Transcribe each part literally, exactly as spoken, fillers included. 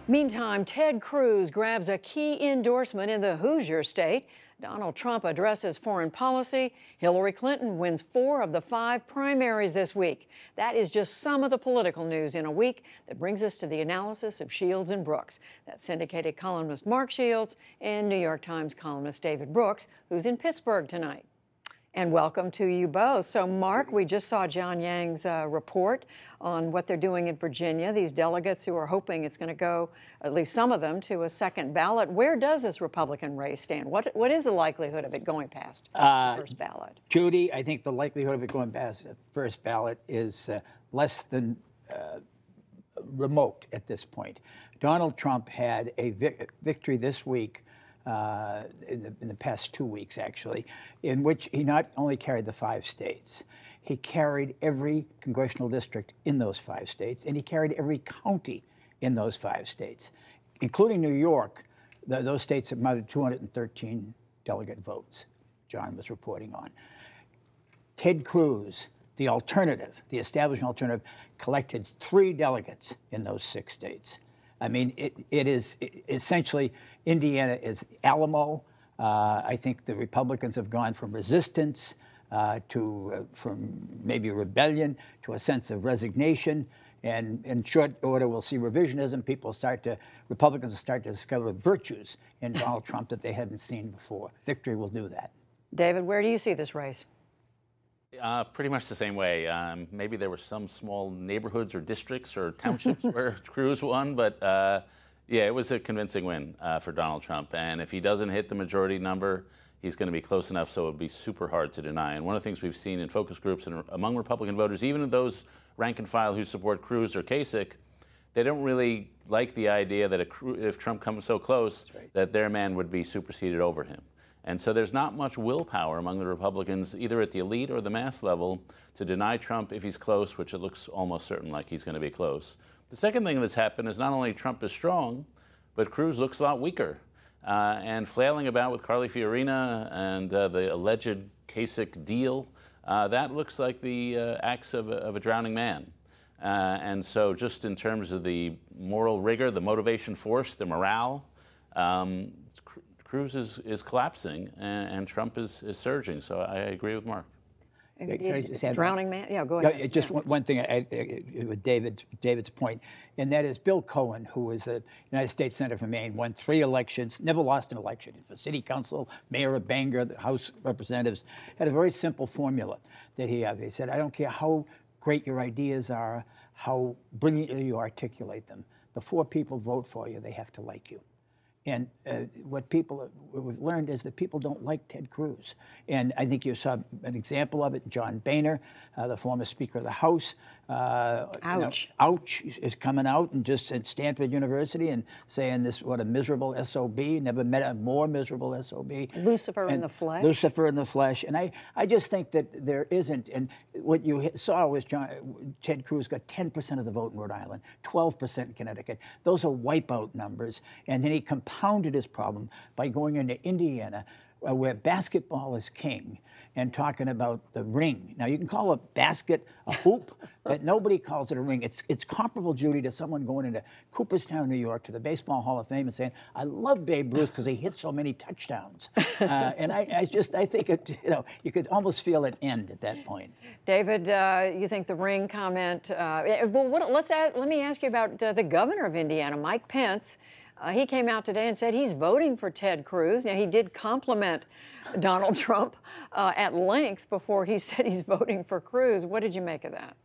Meantime, Ted Cruz grabs a key endorsement in the Hoosier state. Donald Trump addresses foreign policy. Hillary Clinton wins four of the five primaries this week. That is just some of the political news in a week that brings us to the analysis of Shields and Brooks. That's Syndicated columnist Mark Shields and New York Times columnist David Brooks, who's in Pittsburgh tonight. And welcome to you both. So, Mark, we just saw John Yang's uh, report on what they're doing in Virginia, these delegates who are hoping it's going to go, at least some of them, to a second ballot. Where does this Republican race stand? What What is the likelihood of it going past uh, the first ballot? Judy, I think the likelihood of it going past the first ballot is uh, less than uh, remote at this point. Donald Trump had a vic- victory this week Uh, in, the, in the past two weeks, actually, in which he not only carried the five states, he carried every congressional district in those five states, and he carried every county in those five states, including New York. The, those states amounted to two hundred thirteen delegate votes, John was reporting on. Ted Cruz, the alternative, the establishment alternative, collected three delegates in those six states. I mean, it, it is it, essentially Indiana is Alamo. Uh, I think the Republicans have gone from resistance uh, to uh, from maybe rebellion to a sense of resignation. And in short order, we'll see revisionism. People start to, Republicans will start to discover virtues in Donald Trump that they hadn't seen before. Victory will do that. David, where do you see this race? Uh, pretty much the same way. Um, maybe there were some small neighborhoods or districts or townships where Cruz won, but uh, yeah, it was a convincing win uh, for Donald Trump. And if he doesn't hit the majority number, he's going to be close enough so it would be super hard to deny. And one of the things we've seen in focus groups and among Republican voters, even those rank and file who support Cruz or Kasich, they don't really like the idea that a, if Trump comes so close, right, that their man would be superseded over him. And so there's not much willpower among the Republicans, either at the elite or the mass level, to deny Trump if he's close, which it looks almost certain like he's going to be close. The second thing that's happened is not only Trump is strong, but Cruz looks a lot weaker. Uh, and flailing about with Carly Fiorina and uh, the alleged Kasich deal, uh, that looks like the uh, acts of a, of a drowning man. Uh, and so just in terms of the moral rigor, the motivation force, the morale, um, Cruz is, is collapsing, and, and Trump is, is surging. So I agree with Mark. Drowning man? Yeah, go ahead. Yeah, just yeah. one thing I, I, with David, David's point, and that is Bill Cohen, who was a United States Senator from Maine, won three elections, never lost an election for city council, mayor of Bangor, the House of Representatives, had a very simple formula that he had. He said, I don't care how great your ideas are, how brilliantly you articulate them. Before people vote for you, they have to like you. And uh, what people have learned is that people don't like Ted Cruz. And I think you saw an example of it. John Boehner, uh, the former Speaker of the House. Uh, ouch. You know, ouch is coming out and just at Stanford University and saying this, what a miserable S O B. Never met a more miserable S O B. Lucifer and in the flesh. Lucifer in the flesh. And I, I just think that there isn't. And what you saw was John, Ted Cruz got ten percent of the vote in Rhode Island, twelve percent in Connecticut. Those are wipeout numbers. And then he compounded his problem by going into Indiana, uh, where basketball is king, and talking about the ring. Now, you can call a basket a hoop, but nobody calls it a ring. It's it's comparable, Judy, to someone going into Cooperstown, New York, to the Baseball Hall of Fame and saying, I love Babe Ruth because he hit so many touchdowns. Uh, and I, I just, I think, it, you know, you could almost feel it end at that point. David, uh, you think the ring comment, uh, well, what, let's add, let me ask you about uh, the governor of Indiana, Mike Pence. Uh, he came out today and said he's voting for Ted Cruz. Now, he did compliment Donald Trump uh, at length before he said he's voting for Cruz. What did you make of that?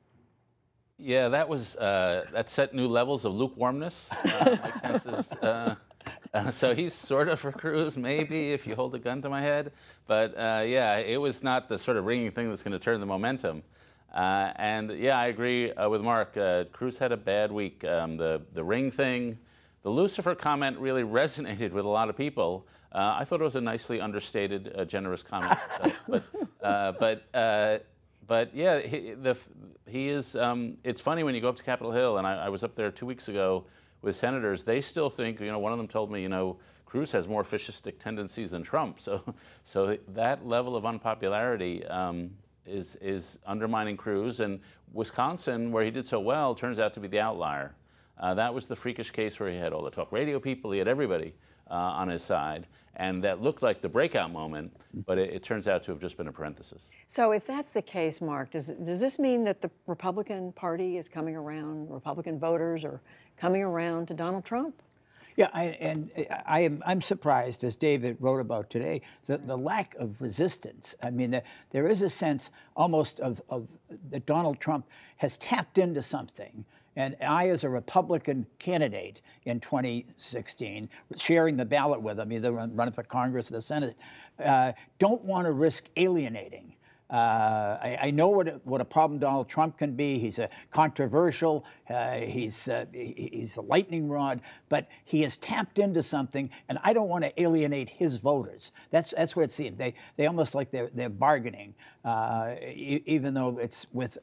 Yeah, that was uh, that set new levels of lukewarmness. Uh, Mike Pence is, uh, uh, so he's sort of for Cruz, maybe, if you hold a gun to my head. But uh, yeah, it was not the sort of ringing thing that's going to turn the momentum. Uh, and yeah, I agree uh, with Mark. Uh, Cruz had a bad week. Um, the the ring thing. The Lucifer comment really resonated with a lot of people. Uh, I thought it was a nicely understated, uh, generous comment. uh, but, uh, but, uh, but yeah, he, the, he is. Um, it's funny when you go up to Capitol Hill, and I, I was up there two weeks ago with senators. They still think, you know, one of them told me, you know, Cruz has more fascistic tendencies than Trump. So, so that level of unpopularity um, is is undermining Cruz. And Wisconsin, where he did so well, turns out to be the outlier. Uh, that was the freakish case where he had all the talk radio people, he had everybody uh, on his side, and that looked like the breakout moment, but it, it turns out to have just been a parenthesis. So if that's the case, Mark, does, does this mean that the Republican Party is coming around, Republican voters are coming around to Donald Trump? Yeah, I, and I am I'm surprised, as David wrote about today, the, the lack of resistance. I mean, the, there is a sense almost of, of that Donald Trump has tapped into something. And I, as a Republican candidate in twenty sixteen, sharing the ballot with him, either running for Congress or the Senate, uh, don't want to risk alienating. Uh, I, I know what a, what a problem Donald Trump can be. He's a controversial. Uh, he's uh, he, he's a lightning rod. But he has tapped into something, and I don't want to alienate his voters. That's that's what it seems. They they almost like they're they're bargaining, uh, e- even though it's with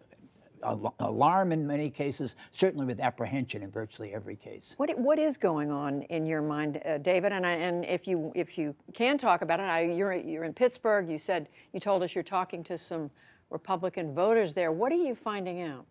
alarm in many cases, certainly with apprehension in virtually every case. What what is going on in your mind, uh, David? And I, and if you if you can talk about it, I, you're you're in Pittsburgh. You said you told us you're talking to some Republican voters there. What are you finding out?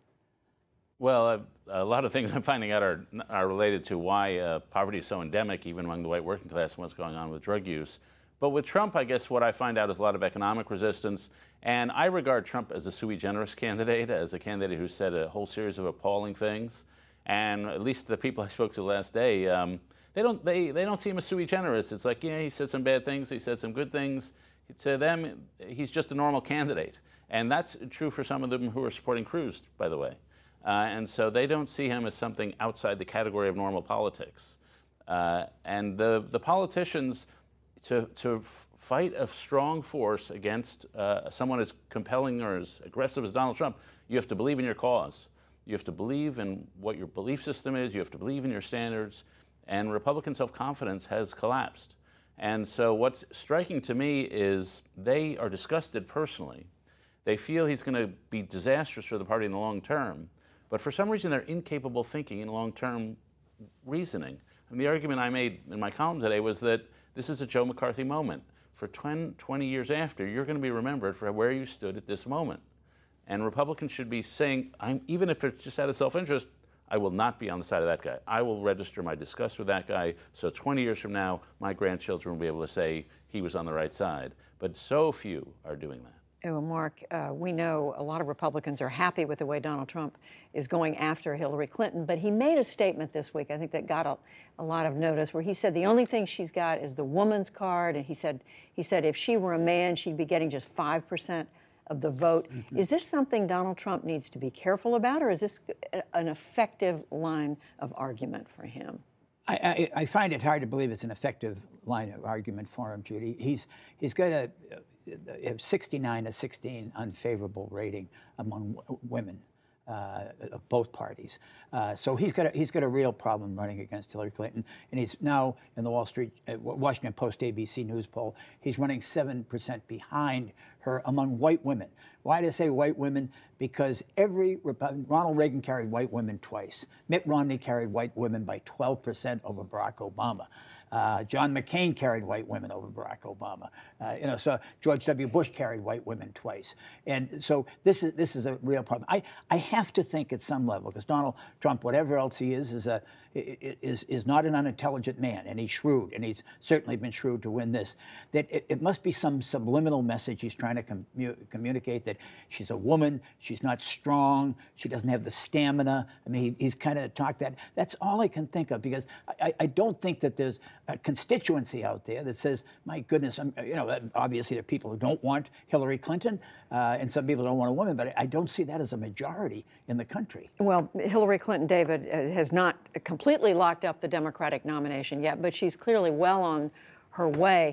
Well, uh, a lot of things I'm finding out are are related to why uh, poverty is so endemic, even among the white working class, and what's going on with drug use. But with Trump, I guess what I find out is a lot of economic resistance. And I regard Trump as a sui generis candidate, as a candidate who said a whole series of appalling things. And at least the people I spoke to last day, um, they don't they, they don't see him as sui generis. It's like, yeah, he said some bad things, he said some good things. To them, he's just a normal candidate. And that's true for some of them who are supporting Cruz, by the way. Uh, and so they don't see him as something outside the category of normal politics. Uh, and the, the politicians... To, to fight a strong force against uh, someone as compelling or as aggressive as Donald Trump, you have to believe in your cause. You have to believe in what your belief system is. You have to believe in your standards. And Republican self-confidence has collapsed. And so what's striking to me is they are disgusted personally. They feel he's going to be disastrous for the party in the long term. But for some reason, they're incapable of thinking in long-term reasoning. And the argument I made in my column today was that this is a Joe McCarthy moment. For twenty years after, you're going to be remembered for where you stood at this moment. And Republicans should be saying, I'm, even if it's just out of self-interest, I will not be on the side of that guy. I will register my disgust with that guy, so twenty years from now, my grandchildren will be able to say he was on the right side. But so few are doing that. Well, Mark, uh, we know a lot of Republicans are happy with the way Donald Trump is going after Hillary Clinton, but he made a statement this week, I think that got a, a lot of notice, where he said the only thing she's got is the woman's card, and he said he said if she were a man, she'd be getting just five percent of the vote. Mm-hmm. Is this something Donald Trump needs to be careful about, or is this an effective line of argument for him? I, I, I find it hard to believe it's an effective line of argument for him, Judy. He's he's got a, a sixty-nine to sixteen unfavorable rating among w- women uh, of both parties. Uh, so he's got a, he's got a real problem running against Hillary Clinton, and he's now in the Wall Street, uh, Washington Post, A B C News poll. He's running seven percent behind her among white women. Why do I say white women? Because every Ronald Reagan carried white women twice. Mitt Romney carried white women by twelve percent over Barack Obama. Uh, John McCain carried white women over Barack Obama. Uh, you know, so George W. Bush carried white women twice, and so this is this is a real problem. I, I have to think at some level, because Donald Trump, whatever else he is, is a is is not an unintelligent man, and he's shrewd, and he's certainly been shrewd to win this. That it, it must be some subliminal message he's trying to commu- communicate that she's a woman, she's not strong, she doesn't have the stamina. I mean, he, he's kind of talked that. That's all I can think of, because I, I don't think that there's a constituency out there that says, my goodness, I'm, you know, obviously there are people who don't want Hillary Clinton, uh, and some people don't want a woman, but I don't see that as a majority in the country. Well, Hillary Clinton, David, has not completely locked up the Democratic nomination yet, but she's clearly well on her way.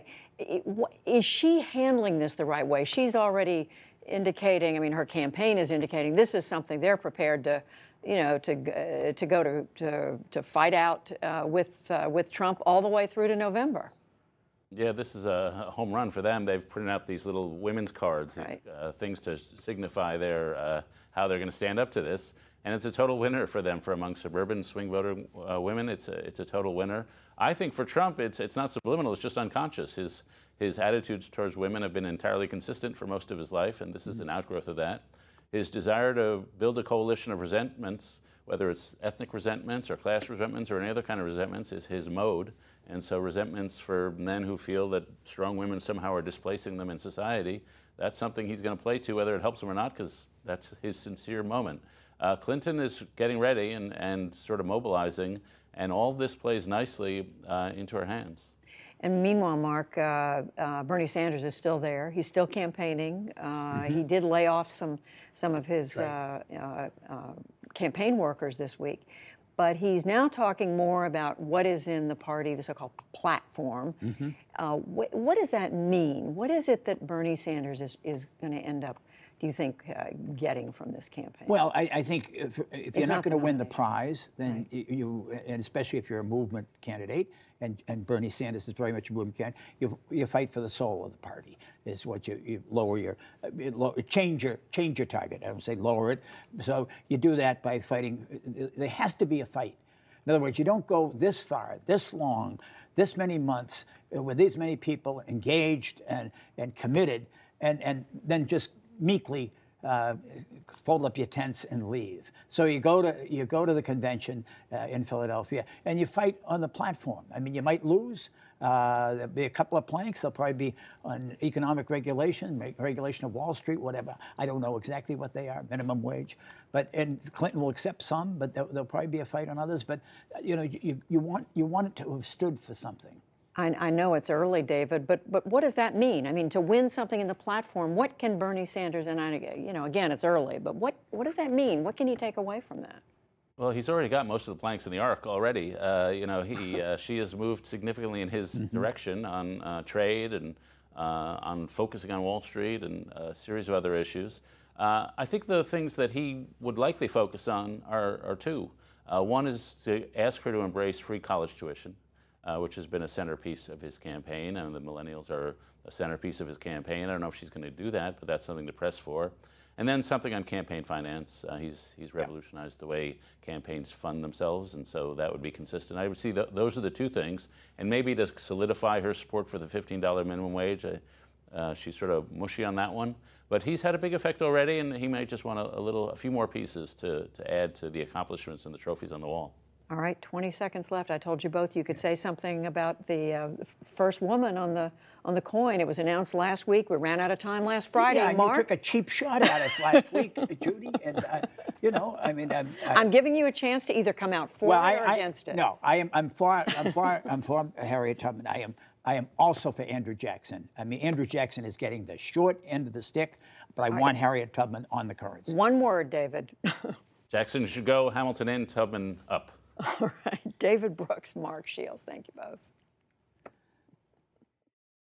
Is she handling this the right way? She's already indicating, I mean, her campaign is indicating this is something they're prepared to, you know, to uh, to go to to, to fight out uh, with uh, with Trump all the way through to November. Yeah, this is a home run for them. They've printed out these little women's cards, right. these, uh, things to signify their uh, how they're going to stand up to this, and it's a total winner for them. For among suburban swing voter uh, women, it's a it's a total winner. I think for Trump, it's it's not subliminal; it's just unconscious. His his attitudes towards women have been entirely consistent for most of his life, and this is an outgrowth of that. His desire to build a coalition of resentments whether it's ethnic resentments or class resentments or any other kind of resentments, is his mode. And so resentments for men who feel that strong women somehow are displacing them in society, that's something he's going to play to, whether it helps him or not, because that's his sincere moment. Uh, Clinton is getting ready and, and sort of mobilizing, and all this plays nicely uh, into her hands. And meanwhile, Mark, uh, uh, Bernie Sanders is still there. He's still campaigning. Uh, mm-hmm. He did lay off some some of his right. uh, uh, uh, campaign workers this week. But he's now talking more about what is in the party, the so-called platform. Mm-hmm. Uh, wh- what does that mean? What is it that Bernie Sanders is, is going to end up, do you think, uh, getting from this campaign? Well, I, I think if, if you're not, not going to win the prize, then right. you, and especially if you're a movement candidate, and, and Bernie Sanders is very much a movement candidate, you, you fight for the soul of the party, is what you, you lower your, change your, change your target. I don't say lower it. So you do that by fighting. There has to be a fight. In other words, you don't go this far, this long, this many months, with these many people engaged and, and committed, and, and then just meekly uh, fold up your tents and leave. So you go to you go to the convention uh, in Philadelphia and you fight on the platform. I mean, you might lose. Uh, there'll be a couple of planks. There'll probably be on economic regulation, regulation of Wall Street, whatever. I don't know exactly what they are, minimum wage. But and Clinton will accept some, but there'll, there'll probably be a fight on others. But you know, you, you want you want it to have stood for something. I, I know it's early, David, but but what does that mean? I mean, to win something in the platform, what can Bernie Sanders, and I, you know, again, it's early, but what, what does that mean? What can he take away from that? Well, he's already got most of the planks in the arc already. Uh, you know, he uh, she has moved significantly in his mm-hmm. direction on uh, trade and uh, on focusing on Wall Street and a series of other issues. Uh, I think the things that he would likely focus on are, are two. Uh, one is to ask her to embrace free college tuition. Uh, which has been a centerpiece of his campaign, and the millennials are a centerpiece of his campaign. I don't know if she's going to do that, but that's something to press for. And then something on campaign finance. Uh, he's he's revolutionized the way campaigns fund themselves, and so that would be consistent. I would see th- those are the two things, and maybe to solidify her support for the fifteen dollars minimum wage. I, uh, she's sort of mushy on that one, but he's had a big effect already, and he might just want a, a little, a few more pieces to to add to the accomplishments and the trophies on the wall. All right, twenty seconds left. I told you both you could say something about the uh, first woman on the on the coin. It was announced last week. We ran out of time last Friday. Yeah, and Mark? You took a cheap shot at us last week, Judy. And uh, you know, I mean, I'm, I, I'm giving you a chance to either come out for well, it I, or I, against it. No, I am. I'm for. I'm for. I'm for Harriet Tubman. I am. I am also for Andrew Jackson. I mean, Andrew Jackson is getting the short end of the stick, but I All want right. Harriet Tubman on the currency. One word, David. Jackson should go. Hamilton in. Tubman up. All right. David Brooks, Mark Shields. Thank you both.